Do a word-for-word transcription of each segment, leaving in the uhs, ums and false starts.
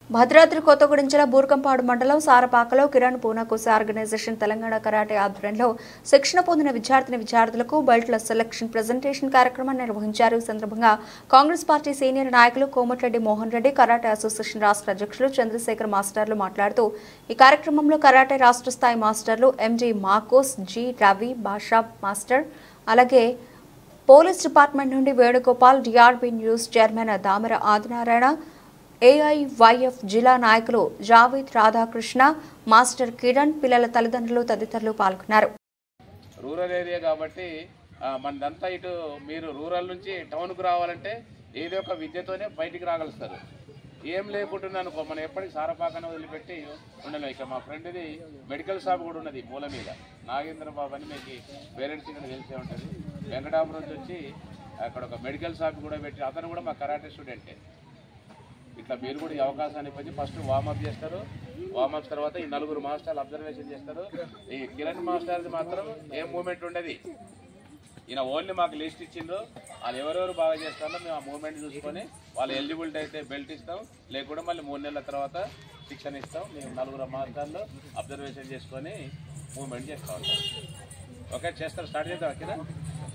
భద్రాద్రి కొత్తగూడెం జిల్లా బూర్కంపాడు మండలం సారపాకలో కిరణ్ పూనాకోసి ఆర్గనైజేషన్ తెలంగాణ కరాటే ఆధ్వర్యంలో శిక్షణ పొందిన విద్యార్థిని విద్యార్థులకు బెల్ట్ల సెలక్షన్ ప్రెజెంటేషన్ కార్యక్రమాన్ని నిర్వహించారు. ఈ సందర్భంగా కాంగ్రెస్ పార్టీ సీనియర్ నాయకులు కోమటిరెడ్డి మోహన్ రెడ్డి, కరాటే అసోసియేషన్ రాష్ట్ర అధ్యక్షులు చంద్రశేఖర్ మాస్టర్లు మాట్లాడుతూ ఈ కార్యక్రమంలో కరాటే రాష్ట్ర స్థాయి మాస్టర్లు ఎంజీ మార్కోస్, జి రవి, భాషా మాస్టర్, అలాగే పోలీస్ డిపార్ట్మెంట్ నుండి Venugopal, DRB news chairman Damara Adinarayana, AIYF జిల్లా నాయకులు జావేద్, రాధాకృష్ణ, మాస్టర్ కిరణ్, పిల్లల తల్లిదండ్రులు తదితరులు పాల్గొన్నారు. రూరల్ ఏరియా కాబట్టి మనదంతా ఇటు మీరు రూరల్ నుంచి టౌన్కు రావాలంటే ఏదో ఒక విద్యతోనే బయటికి రాగలుస్తారు. ఏం లేకుంటున్నా అనుకో మనం ఎప్పటికీ సారపాకన వదిలిపెట్టి ఉండలేం. ఇక మా ఫ్రెండ్ది మెడికల్ షాప్ కూడా ఉన్నది మూల మీద, నాగేంద్ర బాబు అని మీకు పేరెంట్స్ ఇక్కడ తెలిసే ఉంటుంది. వెంకటాపురం నుంచి వచ్చి అక్కడ ఒక మెడికల్ షాప్ కూడా పెట్టి అతను కూడా మా కరాటే స్టూడెంటే. ఇట్లా మీరు కూడా ఈ అవకాశాన్ని పొంది ఫస్ట్ వార్మప్ చేస్తారు. వార్మప్ తర్వాత ఈ నలుగురు మాస్టర్లు అబ్జర్వేషన్ చేస్తారు. ఈ కిరణ్ మాస్టర్ది మాత్రం ఏం మూమెంట్ ఉండదు. ఈయన ఓన్లీ మాకు లిస్ట్ ఇచ్చిండ్రు, వాళ్ళు ఎవరెవరు బాగా చేస్తారో మేము ఆ మూమెంట్ చూసుకొని వాళ్ళు ఎలిజిబిలిటీ అయితే బెల్ట్ ఇస్తాం, లేకుండా మళ్ళీ మూడు నెలల తర్వాత శిక్షణ ఇస్తాం. మేము నలుగురు మాస్టర్లు అబ్జర్వేషన్ చేసుకొని మూమెంట్ చేస్తూ ఉంటాం. ఓకే, చేస్తారు. స్టార్ట్ చేద్దాం కిరణ్.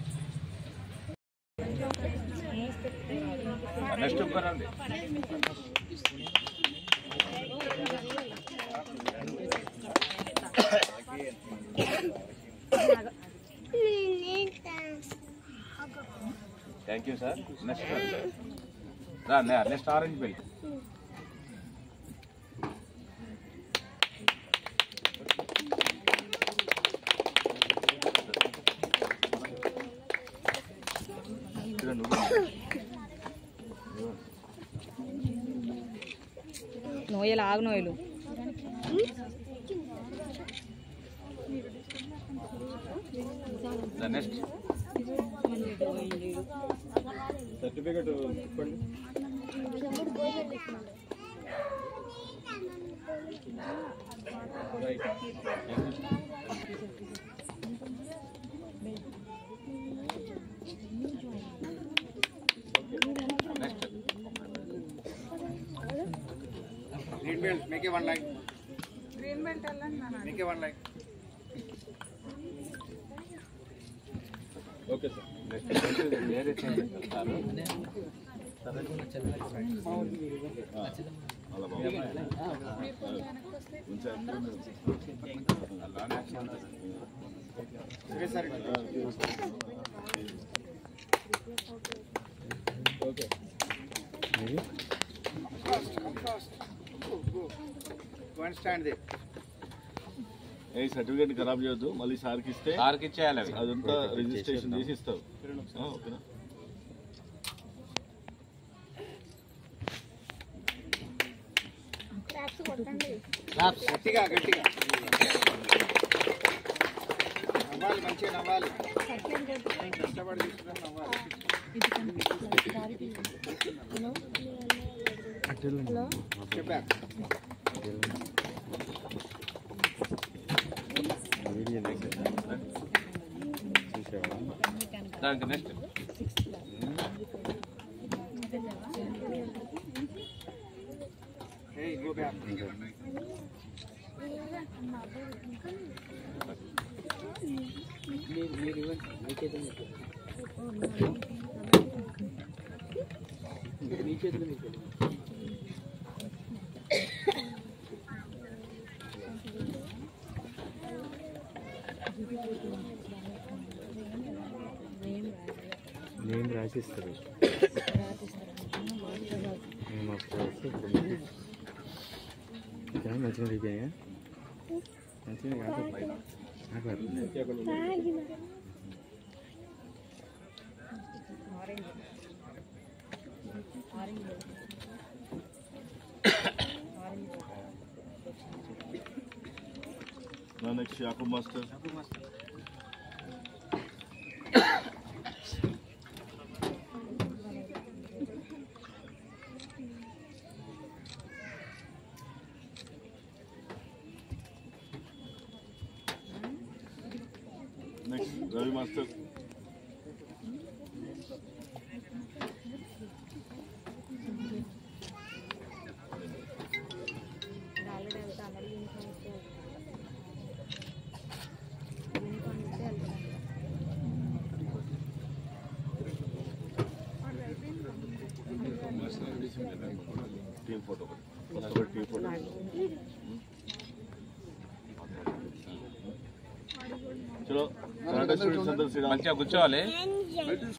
నెక్స్ట్ రండి. Thank you sir. Next next orange belt. Noel ఆగు Noel next certificate green belt, make it one line. Green belt allan make it one line. Okay sir. Next వేరే చేస్తారు. సరకుల చంద్ర అలా okay ఏ certificate ఖరాబ్ చేయొద్దు, మళ్ళీ సార్కి ఇస్తే సార్కి ఇచ్చేయాలి. అదంతా రిజిస్ట్రేషన్ చేసి ఇస్తావు. ఓకేనా? గట్టిగా గట్టిగా నవ్వాలి, మంచిగా నవ్వాలి. కష్టపడి తీసుకుని నవ్వాలి. చెప్పా దానికి నెక్స్ట్ గో బ్యాక్. మీ చేతులు మీకు నేమ్ రాసిస్తారు. మేము మంచిగా అయిపోయా మంచిగా కాదు. Next Yakub master. Next Ravi master. Team photo team photo చలో మంచిగా కూర్చోవాలి.